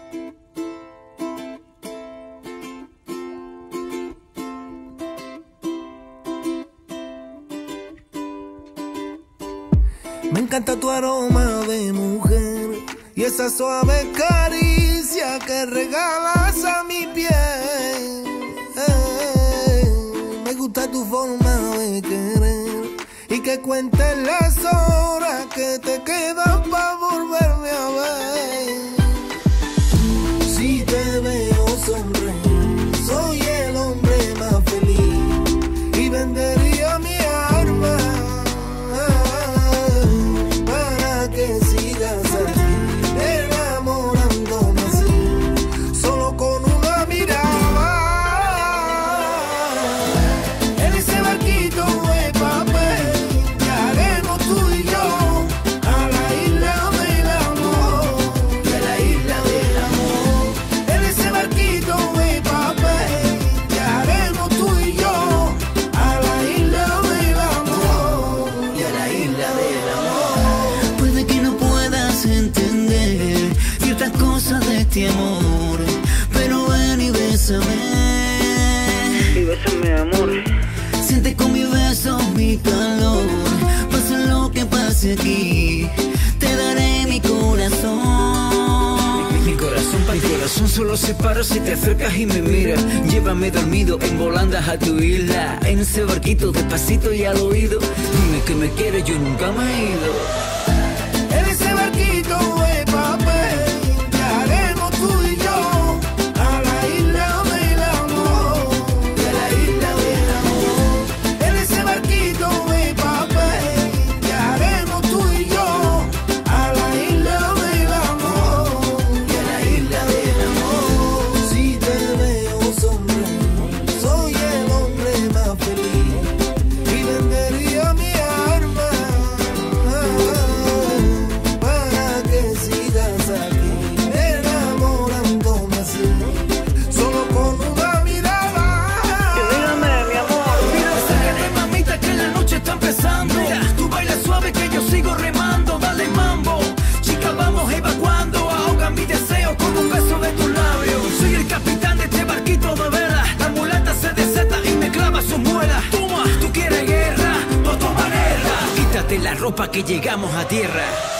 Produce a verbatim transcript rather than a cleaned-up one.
Me encanta tu aroma de mujer y esa suave caricia que regalas a mi piel. Eh, me gusta tu forma de querer y que cuentes las horas que te quedan para volverme a ver. Si te veo sonreír, soy el hombre más feliz y vendería mi alma que sigas aquí, enamorándome así, solo con una mirada. En ese barquito de papel viajaremos tú y yo a la isla del amor, a la isla del amor. En ese barquito de papel viajaremos tú y yo a la isla del amor, y a la isla del amor. Puede que no puedas entender ciertas cosas de este amor, pero ven y bésame. Y bésame, amor. Siente con mis besos mi calor. Pase lo que pase aquí, te daré mi corazón. Mi, mi corazón, pa' mi corazón solo se para si te acercas y me miras. Llévame dormido en volandas a tu isla, en ese barquito despacito y al oído. Dime que me quieres, yo nunca me he ido. En ese barquito de papel viajaremos tú y yo a la isla del amor, a la isla del amor. En ese barquito de papel viajaremos tú y yo a la isla del amor, a la isla del amor. Si te veo sonreír, soy el hombre más feliz y vendería mi alma para que sigas aquí, enamorándome así, solo con una mirada. Y dígame, mi amor. Mira, acércate, mamita, que la noche está empezando. Tú bailas suave que yo sigo remando. Dale mambo, chica, vamos evacuando. Ahoga mi deseo con un beso de tus labios. Soy el capitán de este barquito de vela. La mulata se desata y me clava sus muelas. Toma, tú quieres guerra, pues toma guerra. Quítate la ropa que llegamos a tierra.